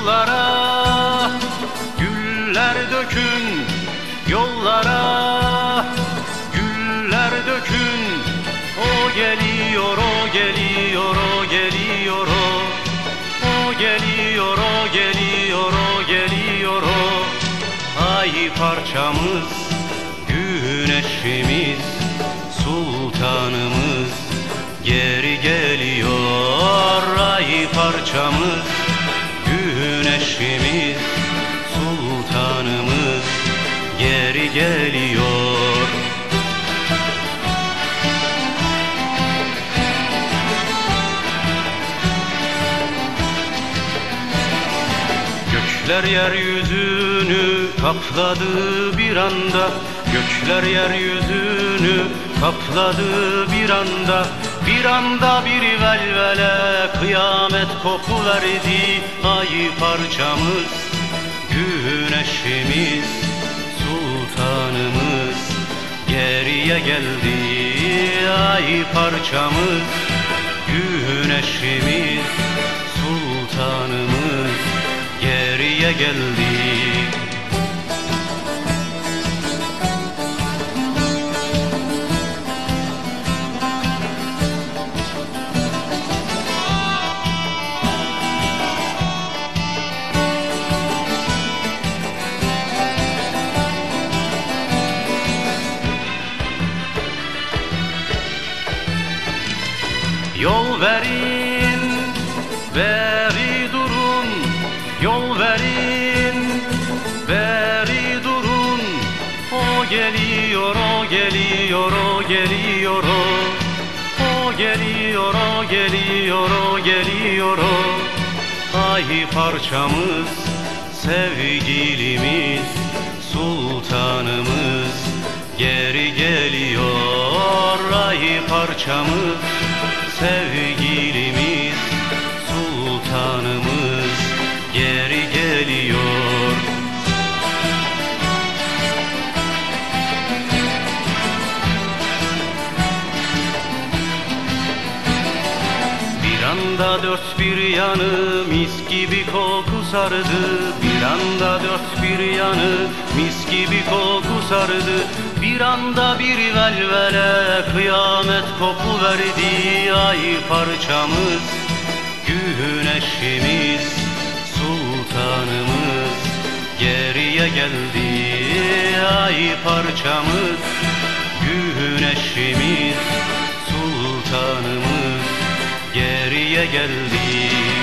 Yollara güller dökün, yollara güller dökün. O geliyor, o geliyor, o geliyor, o geliyor, o geliyor, o geliyor, o. Ay parçamız, güneşimiz, sultanımız geri geliyor. Ay parçamız, güneşimiz, sultanımız geri geliyor. Gökler yeryüzünü kapladı bir anda, gökler yeryüzünü kapladı bir anda. Bir anda bir velvele kıyamet kopuverdi. Ay parçamız, güneşimiz, sultanımız geriye geldi. Ay parçamız, güneşimiz, sultanımız geriye geldi. Yol verin, beri durun, yol verin, beri durun. O geliyor, o geliyor, o geliyor, o. O geliyor, o geliyor, o geliyor, o. Ay parçamız, sevgilimiz, sultanımız geri geliyor. Ay parçamız, sevgilimiz, sultanımız geri geliyor. Bir anda dört bir yanı mis gibi koku sardı. Bir anda dört bir yanı mis gibi koku sardı. Bir anda bir velvele kıyamet kopuverdi. Ay parçamız, güneşimiz, sultanımız geriye geldi. Ay parçamız, güneşimiz, sultanımız geriye geldi.